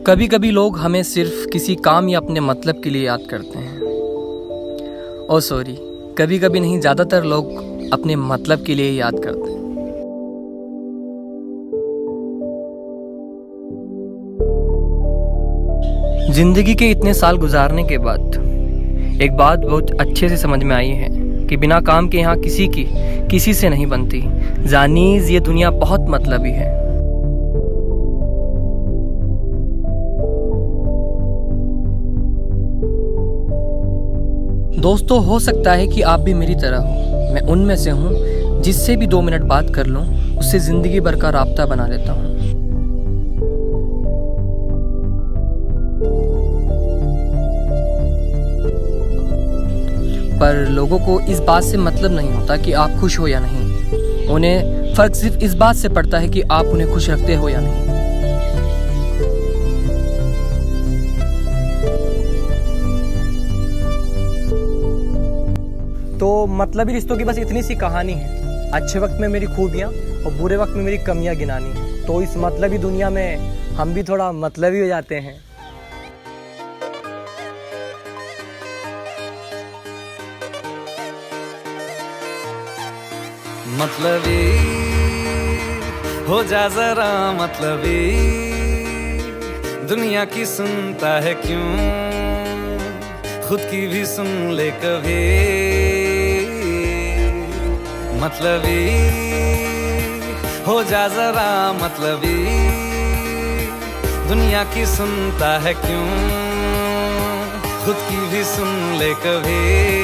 कभी कभी लोग हमें सिर्फ किसी काम या अपने मतलब के लिए याद करते हैं। ओ सॉरी, कभी कभी नहीं, ज़्यादातर लोग अपने मतलब के लिए याद करते हैं। जिंदगी के इतने साल गुजारने के बाद एक बात बहुत अच्छे से समझ में आई है कि बिना काम के यहाँ किसी से नहीं बनती। जानीज, ये दुनिया बहुत मतलबी है। दोस्तों, हो सकता है कि आप भी मेरी तरह हो। मैं उनमें से हूँ जिससे भी 2 मिनट बात कर लूँ उससे ज़िंदगी भर का राब्ता बना लेता हूँ। पर लोगों को इस बात से मतलब नहीं होता कि आप खुश हो या नहीं। उन्हें फ़र्क सिर्फ इस बात से पड़ता है कि आप उन्हें खुश रखते हो या नहीं। तो मतलबी रिश्तों की बस इतनी सी कहानी है। अच्छे वक्त में मेरी खूबियाँ और बुरे वक्त में मेरी कमियाँ गिनानी है। तो इस मतलबी दुनिया में हम भी थोड़ा मतलबी हो जाते हैं। मतलबी हो जा जरा मतलबी, दुनिया की सुनता है क्यों, खुद की भी सुन ले कभी। मतलबी हो जा जरा मतलबी, दुनिया की सुनता है क्यों, खुद की भी सुन ले कभी।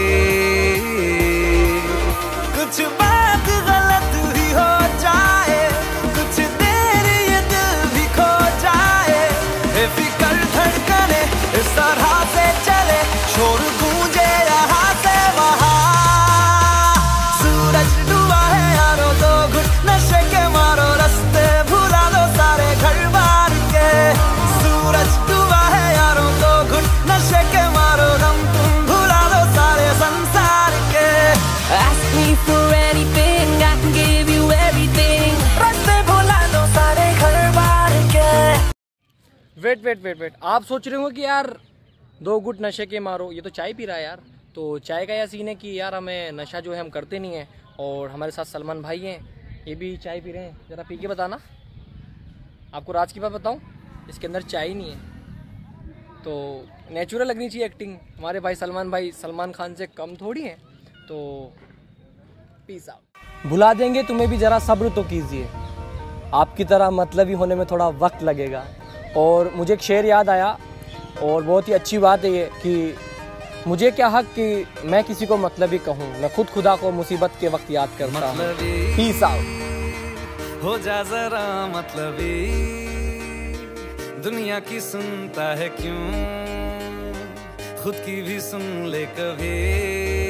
कुछ बात गलत भी हो जाए, कुछ देर ये दिल भी खो जाए, बेफिक्र धड़कने इस तरह से चले, शोर गूंजे यहाँ से वहाँ। सूरज डूबा है यारो, तो घुट नशे के मारो, रास्ते भुला दो सारे घर बार के। सूरज डूबा है यारो, तो घुट नशे के मारो, गम तुम भुला दो सारे संसार के। Ask me for anything, I can give you everything. रास्ते भुला दो सारे घर बार के। वेट, आप सोच रहे हो कि यार 2 घुट नशे के मारो, ये तो चाय पी रहा है यार। तो चाय का यह सीन है कि यार हमें नशा जो है हम करते नहीं हैं, और हमारे साथ सलमान भाई हैं, ये भी चाय पी रहे हैं। ज़रा पी के बताना। आपको राज की बात बताऊं, इसके अंदर चाय ही नहीं है। तो नेचुरल लगनी चाहिए एक्टिंग। हमारे भाई सलमान भाई सलमान खान से कम थोड़ी हैं। तो पीस आउट। भुला देंगे तुम्हें भी, ज़रा सब्र तो कीजिए। आपकी तरह मतलबी होने में थोड़ा वक्त लगेगा। और मुझे एक शेर याद आया, और बहुत ही अच्छी बात है ये कि मुझे क्या हक कि मैं किसी को मतलबी कहूँ। मैं खुद खुदा को मुसीबत के वक्त याद करता हूँ। Peace out. हो जा जरा मतलबी, दुनिया की सुनता है क्यों, खुद की भी सुन ले कभी।